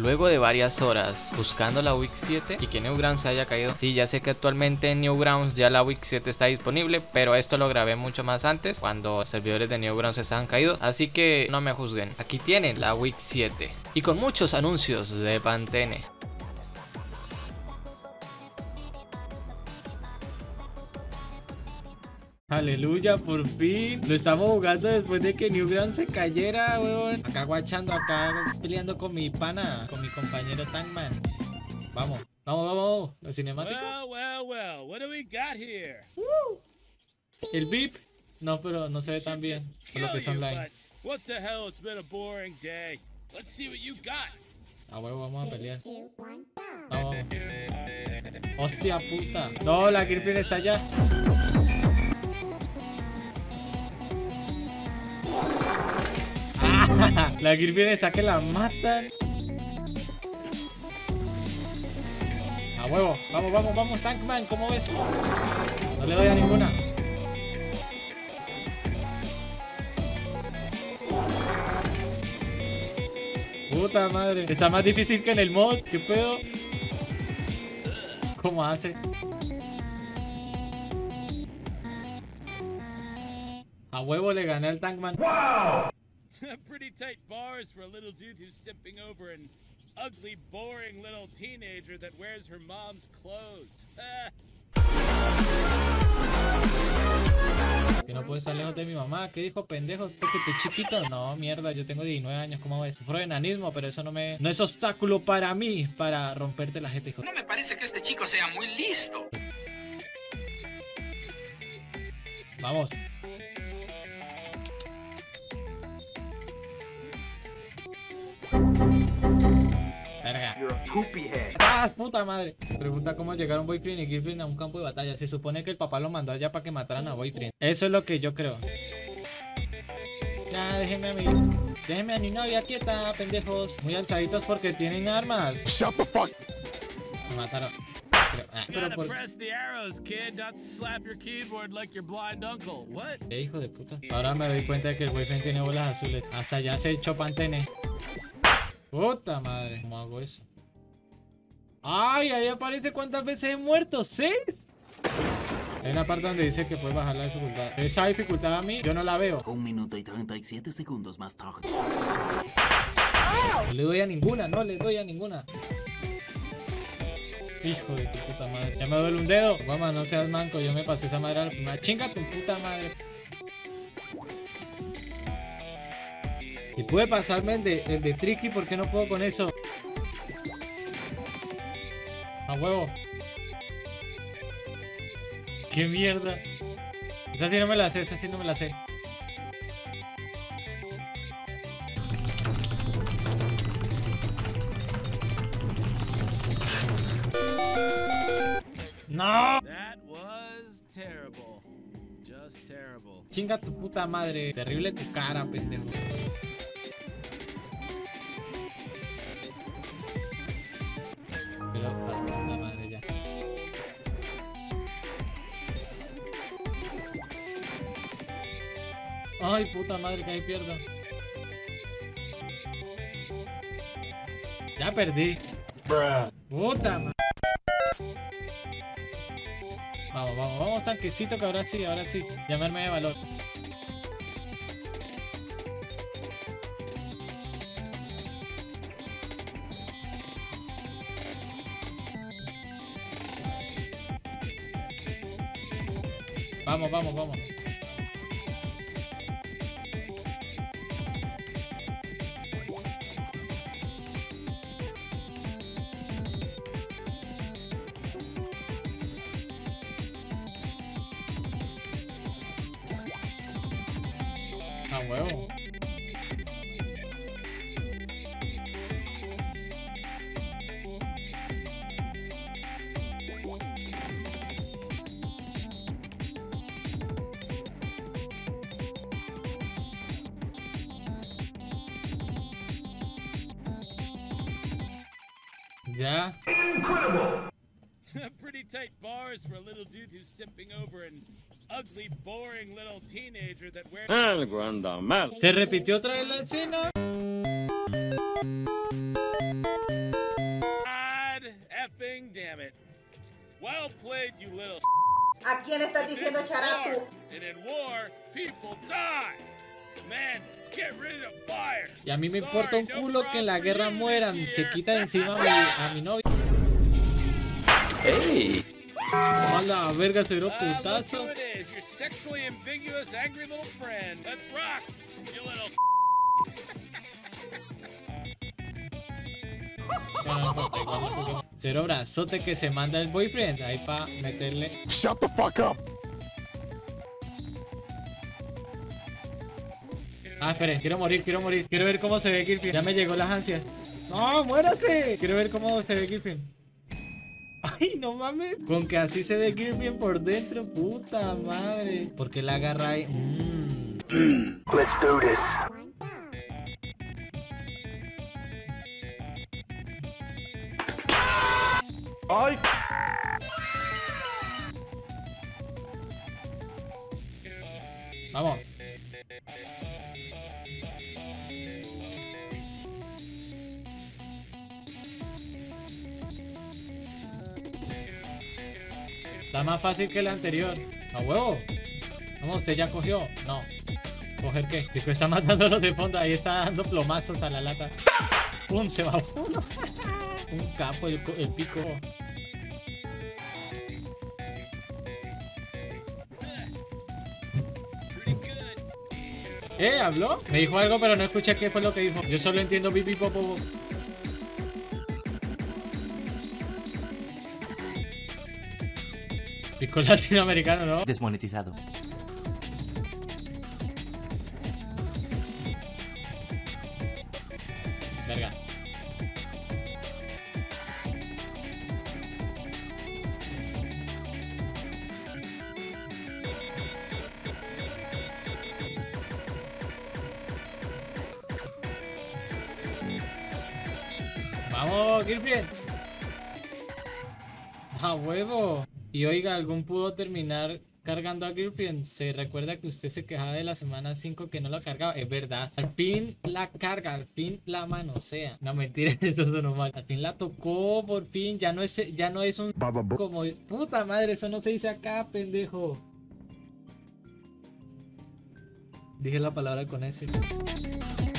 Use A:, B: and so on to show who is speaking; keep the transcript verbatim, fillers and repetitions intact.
A: Luego de varias horas buscando la Week siete y que Newgrounds se haya caído. Sí, ya sé que actualmente en Newgrounds ya la Week siete está disponible, pero esto lo grabé mucho más antes, cuando los servidores de Newgrounds estaban caídos. Así que no me juzguen. Aquí tienen la Week siete y con muchos anuncios de Pantene. Aleluya, por fin. Lo estamos jugando después de que Newgrounds se cayera, weón. Acá guachando, acá peleando con mi pana, con mi compañero Tankman. Vamos, vamos, vamos. La cinemática.
B: Well, well, well. What do we got here?
A: El beep. No, pero no se ve tan bien. Por lo que es online.
B: What the hell? It's been a boring day. Let's see what you got.
A: Ah, huevo, vamos a pelear. Vamos. Hostia puta. No, la Griffin está allá. La Griffin está que la matan. A huevo, vamos, vamos, vamos, Tankman, ¿cómo ves? No le doy a ninguna. Puta madre, está más difícil que en el mod, ¿qué pedo? ¿Cómo hace? A huevo le gané al Tankman. ¡Wow!
B: Pretty tight bars for a little dude who's simping over an ugly, boring little teenager that wears her mom's clothes.
A: Que no puedo estar lejos de mi mamá. ¿Qué dijo, pendejo? ¿Porque estoy chiquito? No, mierda, yo tengo diecinueve años. ¿Cómo ves? Sufro de enanismo, pero eso no me... No es obstáculo para mí, para romperte la jeta, hijo.
C: No me parece que este chico sea muy listo.
A: Vamos. Verga. ¡Ah, puta madre! Pregunta cómo llegaron Boyfriend y Girlfriend a un campo de batalla. Se supone que el papá lo mandó allá para que mataran a Boyfriend. Eso es lo que yo creo. Ya, déjenme a mí. Déjenme a mi novia quieta, pendejos. Muy alzaditos porque tienen armas.
D: Shut the fuck.
A: Me mataron. Pero, ah, pero por...
B: Press the arrows, kid, not slap your keyboard like your blind uncle. What?
A: ¿Qué hijo de puta? Ahora me doy cuenta de que el Boyfriend tiene bolas azules. Hasta ya se echó Pantene. Puta madre. ¿Cómo hago eso? ¡Ay! Ahí aparece cuántas veces he muerto. ¿Seis? Hay una parte donde dice que puedes bajar la dificultad. Esa dificultad a mí, yo no la veo.
E: Un minuto y treinta y siete segundos más tarde.
A: No le doy a ninguna, no le doy a ninguna. Hijo de tu puta madre. Ya me duele un dedo. Mamá, no seas manco. Yo me pasé esa madre a la primera. Chinga tu puta madre. Y puede pasarme el de, el de Tricky. ¿Por qué no puedo con eso? A huevo. Qué mierda. Esa sí no me la sé. Esa sí no me la sé. ¡No!
B: That was terrible. Just terrible.
A: Chinga tu puta madre. Terrible tu cara, pendejo. Pero basta, puta madre ya. Ay, puta madre, que ahí pierdo. Ya perdí.
D: Bruh.
A: Puta madre. Vamos, vamos, vamos, tanquecito, que ahora sí, ahora sí. Llamarme de valor. Vamos, vamos, vamos. A huevo. Ya.
B: Pretty tight bars for a little dude who's simping over an ugly, boring little teenager that wears...
F: Algo anda mal.
A: Se repitió otra vez la escena.
B: damn it. Well played, you little.
D: ¿A quién estás
B: This
D: diciendo
B: is
D: characu?
B: war, and in war, people die. Man, get rid of fire.
A: Y a mí me importa un
B: Sorry, no
A: culo que en la
B: crop
A: guerra
B: for you
A: mueran.
B: this
A: Se
B: year.
A: quita de encima a mi, a mi novia.
E: ¡Ey!
A: A la verga, se dio
B: Ah, look
A: putazo.
B: who it is, your sexually ambiguous, angry little friend. Let's rock, you little.
A: No, no importa, igual no Pokémon. Cero brazote que se manda el boyfriend. Ahí pa' meterle.
F: Shut the fuck up.
A: Ah, espere, quiero morir, quiero morir. Quiero ver cómo se ve Gilfin. Ya me llegó las ansias. ¡No, muérase! Quiero ver cómo se ve Gilfin. Ay, no mames. Con que así se ve Gilfin por dentro, puta madre. Porque la agarra ahí. Mmm.
F: Let's do this. Ay.
A: Vamos. Está más fácil que el anterior. ¡A huevo! Vamos, usted ya cogió. No. ¿Coger qué? Pico está matando a los de fondo. Ahí está dando plomazos a la lata. ¡Pum! Se va uno. Un capo el, el pico. ¿Eh? ¿Habló? Me dijo algo, pero no escuché qué fue lo que dijo. Yo solo entiendo pipi popo. Pico latinoamericano, ¿no?
E: Desmonetizado.
A: Verga. Vamos, Gilfried. A huevo. Y oiga, ¿algún pudo terminar cargando a Gilfried? Se recuerda que usted se quejaba de la semana cinco que no la cargaba. Es verdad. Al fin la carga, al fin la manosea. No, mentira, eso sonó mal. Al fin la tocó, por fin. Ya no es, ya no es un como. Puta madre, eso no se dice acá, pendejo. Dije la palabra con ese.